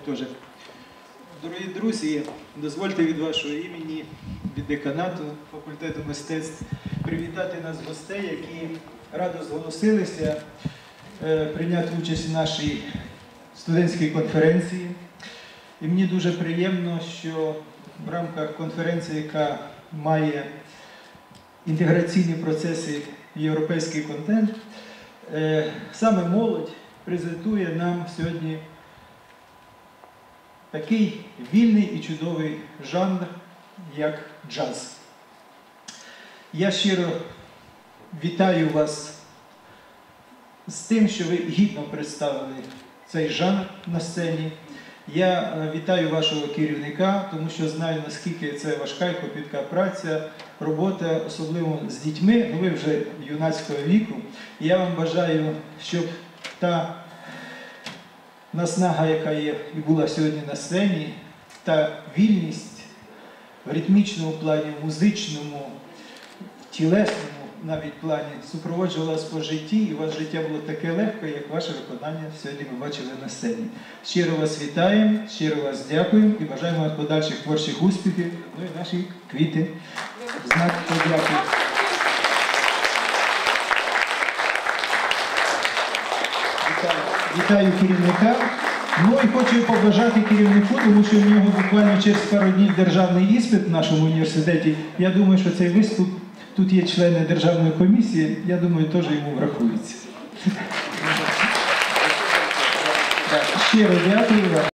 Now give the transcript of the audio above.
теж. Дорогі друзі, дозвольте від вашого імені, від деканату факультету мистецтв привітати нас гостей, які радо зголосилися прийняти участь в нашій студентській конференції. І мені дуже приємно, що в рамках конференції, яка має інтеграційні процеси в європейський контент, саме молодь презентує нам сьогодні такий вільний і чудовий жанр, як джаз. Я щиро вітаю вас з тим, що ви гідно представили цей жанр на сцені. Я вітаю вашого керівника, тому що знаю, наскільки це важка і кропітка праця, робота, особливо з дітьми, ви вже юнацького віку. І я вам бажаю, щоб та наснага, яка є і була сьогодні на сцені, та вільність в ритмічному плані, в музичному, в тілесному навіть плані супроводжувала вас по житті, і у вас життя було таке легке, як ваше виконання сьогодні ми бачили на сцені. Щиро вас вітаємо, щиро вас дякуємо і бажаємо вам подальших творчих успіхів, ну і наші квіти в знак подяки. Вітаю керівника. Ну і хочу побажати керівнику, тому що в нього буквально через пару днів державний іспит в нашому університеті. Я думаю, що цей виступ, тут є члени державної комісії, я думаю, теж йому врахується. Щиро дякую вам.